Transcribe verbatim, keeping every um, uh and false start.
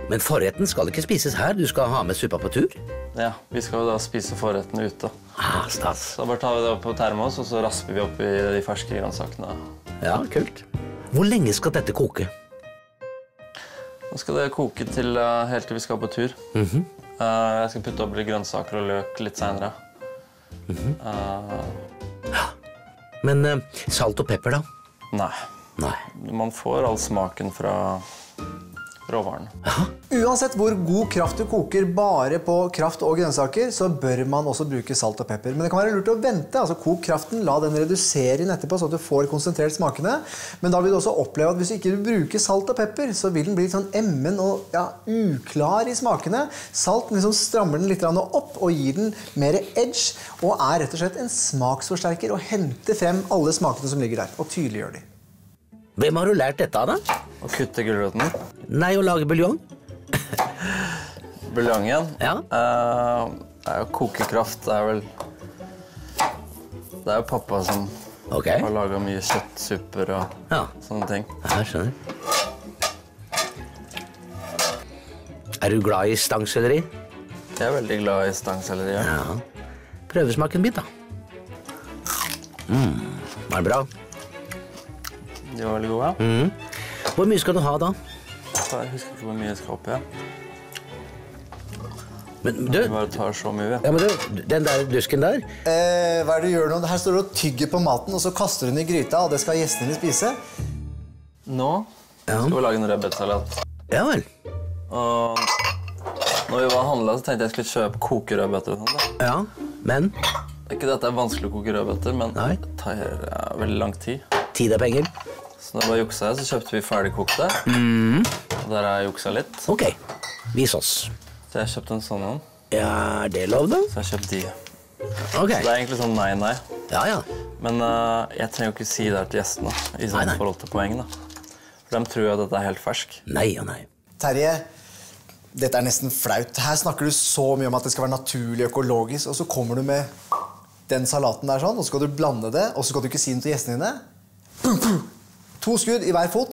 Men forretten skal ikke spises her, du skal ha med suppa på tur? Ja, vi skal jo da spise forretten ute. Ah, stas. Så bare tar vi det opp på termos, og så rasper vi opp i de ferske grønnsakene. Ja, kult. Hvor lenge skal dette koke? Nå skal det koke til, uh, helt til vi skal på tur. Mhm. uh, jeg skal putte opp litt grønnsaker og løk litt senere. Mhm. uh, Men uh, salt og pepper da? Nei. Nei. Man får all smaken fra råvaren. Aha. Uansett hvor god kraft du koker bare på kraft og grønnsaker, så bør man også bruke salt og pepper. Men det kan være lurt å vente, altså kok kraften, la den redusere inn etterpå, så at du får konsentrert smakene. Men da vil du også oppleve at hvis du ikke bruker salt og pepper, så vil den bli litt sånn emmen og ja, uklar i smakene. Salten liksom strammer den litt opp og gir den mer edge, og er rett og slett en smaksforsterker og henter frem alle smakene som ligger der, og tydeliggjør de. Hvem har du lært dette av da? Å kutte gulrøttene. Nei, å lage buljong? Buljongen. Ja. Uh, det er jo kokekraft, det er vel... Det er jo pappa som okay. har laget mye kjøttsupper og ja. sånne ting. Ja, jeg skjønner. Er du glad i stangselleri? Jeg er veldig glad i stangselleri, ja. Ja. Prøvesmak en bit da. Mm, var det bra? De var veldig gode, ja. Mm. Hvor mye skal du ha da? Jeg husker ikke hvor mye jeg skal opp, ja. Men du... Vi bare tar så mye, ja. Ja, men du, den der dusken der... Eh, hva er det du gjør nå? Her står du og tygger på maten, og så kaster du den i gryta, og det skal gjestene spise. Nå ja. skal vi lage en rødbetsalat. Ja vel. Og når vi var handlet, så tenkte jeg skulle kjøpe kokerødbeter og sånt da. Ja, men... Det er ikke det at det er vanskelig å koke rødbeter, men Nei. det tar ja, veldig lang tid. Tid er penger. Så når jeg bare juksa, så kjøpte vi ferdigkokte. Mm. Og der har jeg juksa litt. Ok, vis oss. Så jeg kjøpte en sånn en. Ja, er det lov da? Så jeg kjøpte de. Ok. Så det er egentlig sånn nei-nei. Ja, ja. Men uh, jeg trenger jo ikke si det her til gjestene, i sånn forhold til poeng da. For de tror jo at dette er helt fersk. Nei og nei. Terje, dette er nesten flaut. Her snakker du så mye om at det skal være naturlig og økologisk, og så kommer du med den salaten der sånn, og så skal du blande det, og så skal du ikke si den til gjestene dine. To skudd i hver fot,